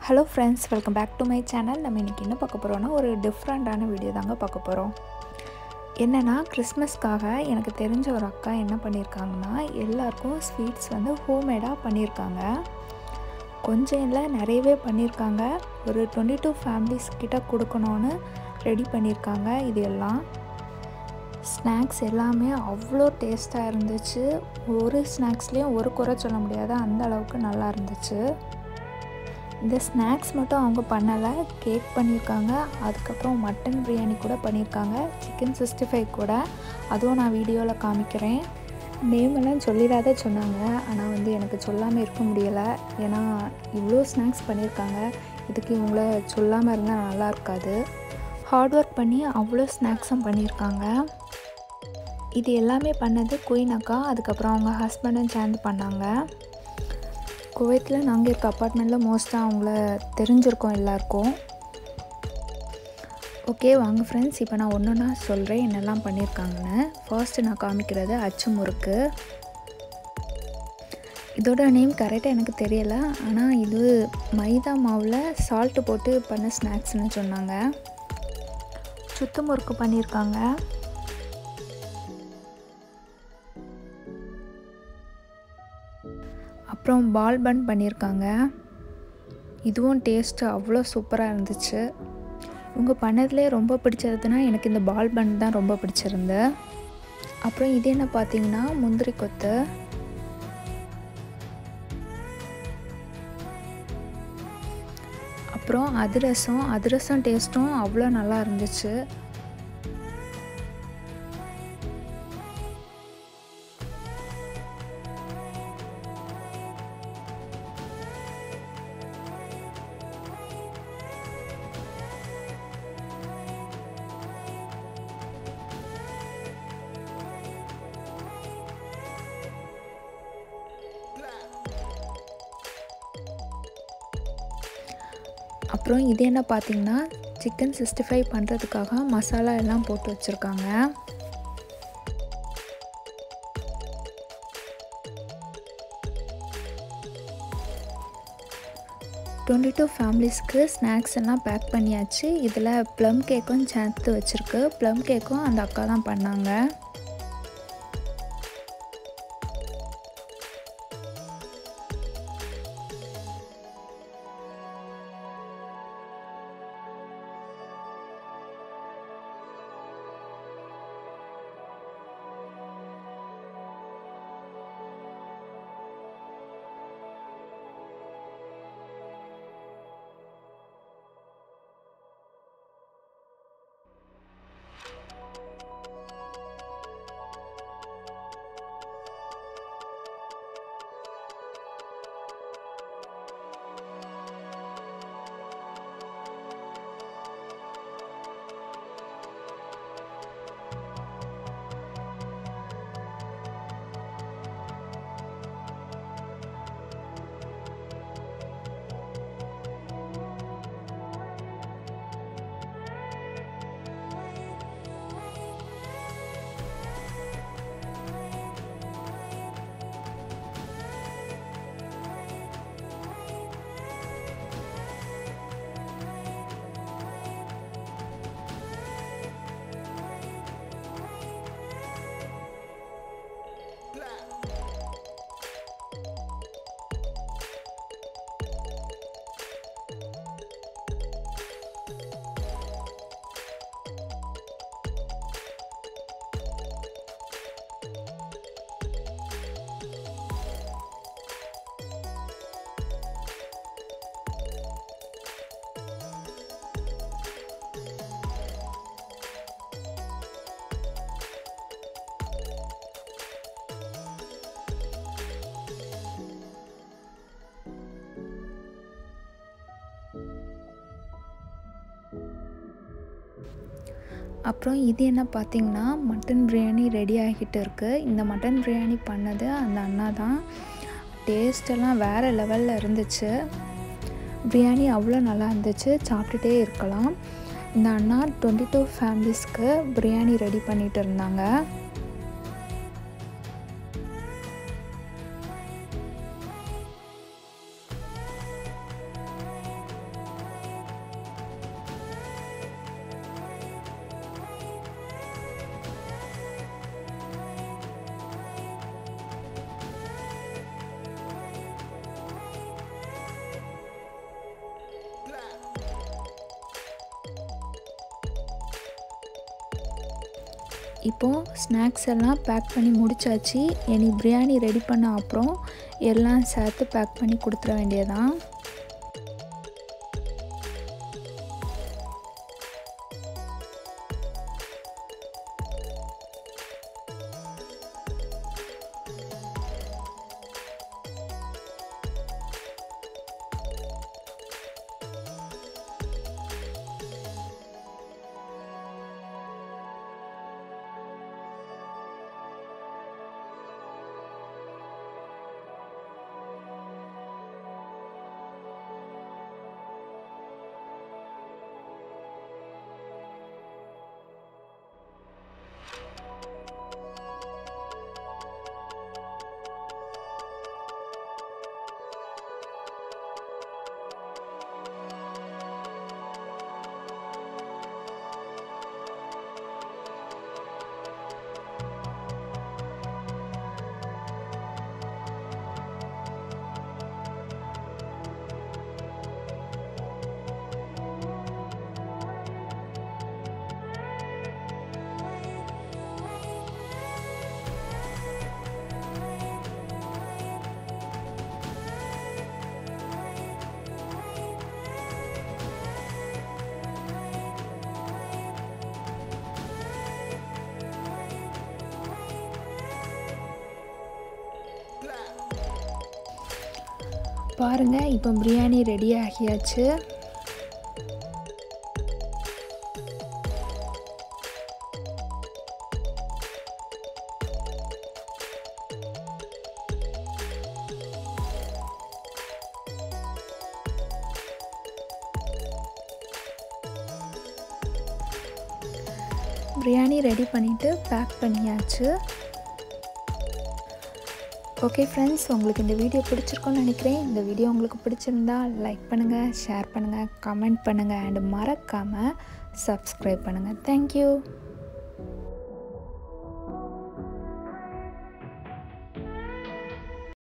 Hello friends, welcome back to my channel. நம்ம இன்னைக்கு என்ன பார்க்க போறோம்னா ஒரு டிஃபரண்டான வீடியோ தாங்க பார்க்க போறோம். என்னன்னா கிறிஸ்மஸ்க்காக எனக்கு தெரிஞ்ச ஒரு அக்கா என்ன பண்ணிருக்காங்கன்னா எல்லாருக்கும் ஸ்வீட்ஸ் வந்து ஹோம்மேடா பண்ணிருக்காங்க. கொஞ்சம் இல்ல நிறையவே பண்ணிருக்காங்க. ஒரு 22 ஃபேமிலிஸ் கிட்ட கொடுக்கணும்னு ரெடி பண்ணிருக்காங்க. இது எல்லாம் ஸ்நாக்ஸ் எல்லாமே அவ்வளோ டேஸ்டா இருந்துச்சு. ஒரு ஸ்நாக்ஸ்லயும் ஒரு குறை சொல்ல முடியாத அந்த அளவுக்கு நல்லா இருந்துச்சு. இந்த ஸ்நாக்ஸ் மட்டும் அவங்க பண்ணலை, கேக் பண்ணியிருக்காங்க, அதுக்கப்புறம் மட்டன் பிரியாணி கூட பண்ணியிருக்காங்க, சிக்கன் 65 கூட. அதுவும் நான் வீடியோவில் காமிக்கிறேன். நேமெல்லாம் சொல்லிடாத சொன்னாங்க, ஆனால் வந்து எனக்கு சொல்லாமல் இருக்க முடியலை. ஏன்னா இவ்வளோ ஸ்நாக்ஸ் பண்ணியிருக்காங்க, இதுக்கு இவங்கள சொல்லாமல் இருந்தால் நல்லா இருக்காது. ஹார்ட் ஒர்க் பண்ணி அவ்வளோ ஸ்நாக்ஸும் பண்ணியிருக்காங்க. இது எல்லாமே பண்ணது குயின் அக்கா, அதுக்கப்புறம் அவங்க ஹஸ்பண்டும் சேர்ந்து பண்ணாங்க. குவைத்தில் நாங்கள் இருக்க அப்பார்ட்மெண்ட்டில் மோஸ்ட்டாக அவங்கள தெரிஞ்சிருக்கோம் எல்லாருக்கும். ஓகே வாங்க ஃப்ரெண்ட்ஸ், இப்போ நான் ஒன்று ஒன்றா சொல்கிறேன் என்னெல்லாம் பண்ணியிருக்காங்கன்னு. ஃபர்ஸ்ட்டு நான் காமிக்கிறது அச்சு முறுக்கு. இதோட நேம் கரெக்டாக எனக்கு தெரியலை, ஆனால் இது மைதா மாவில் சால்ட்டு போட்டு பண்ண ஸ்நாக்ஸ்னு சொன்னாங்க. சுத்து முறுக்கு பண்ணியிருக்காங்க. அப்புறம் பால் பன் பண்ணியிருக்காங்க. இதுவும் டேஸ்ட்டு அவ்வளோ சூப்பராக இருந்துச்சு. இவங்க பண்ணதுலேயே ரொம்ப பிடிச்சதுன்னா எனக்கு இந்த பால் பன் தான் ரொம்ப பிடிச்சிருந்து. அப்புறம் இது என்ன பார்த்தீங்கன்னா முந்திரி கொத்து. அப்புறம் அதிரசம் டேஸ்ட்டும் அவ்வளோ நல்லா இருந்துச்சு. அப்புறம் இது என்ன பார்த்தீங்கன்னா சிக்கன் 65 பண்ணுறதுக்காக மசாலா எல்லாம் போட்டு வச்சுருக்காங்க. டுவெண்ட்டி 2 ஃபேமிலிஸ்க்கு ஸ்நாக்ஸ் எல்லாம் பேக் பண்ணியாச்சு. இதில் ப்ளம் கேக்கும் சேர்த்து வச்சுருக்கு. ப்ளம் கேக்கும் அந்த அக்கா தான் பண்ணாங்க. அப்புறம் இது என்ன பார்த்தீங்கன்னா மட்டன் பிரியாணி ரெடி ஆகிட்டு இருக்குது. இந்த மட்டன் பிரியாணி பண்ணது அந்த அண்ணா தான். டேஸ்டெல்லாம் வேறு லெவலில் இருந்துச்சு. பிரியாணி அவ்வளோ நல்லா இருந்துச்சு, சாப்பிட்டுட்டே இருக்கலாம். இந்த அண்ணா 22 ஃபேமிலிஸ்க்கு பிரியாணி ரெடி பண்ணிகிட்டு இருந்தாங்க. இப்போது ஸ்நாக்ஸ் எல்லாம் பேக் பண்ணி முடிச்சாச்சு. இனி பிரியாணி ரெடி பண்ண அப்புறம் எல்லாம் சேர்த்து பேக் பண்ணி கொடுத்துட வேண்டியதான். பாருங்கள், இப்போ பிரியாணி ரெடி ஆகியாச்சு. பிரியாணி ரெடி பண்ணிவிட்டு பேக் பண்ணியாச்சு. ஓகே ஃப்ரெண்ட்ஸ், உங்களுக்கு இந்த வீடியோ பிடிச்சிருக்குன்னு நினைக்கிறேன். இந்த வீடியோ உங்களுக்கு பிடிச்சிருந்தா லைக் பண்ணுங்கள், ஷேர் பண்ணுங்கள், கமெண்ட் பண்ணுங்கள் அண்ட் மறக்காமல் சப்ஸ்கிரைப் பண்ணுங்கள். தேங்க்யூ.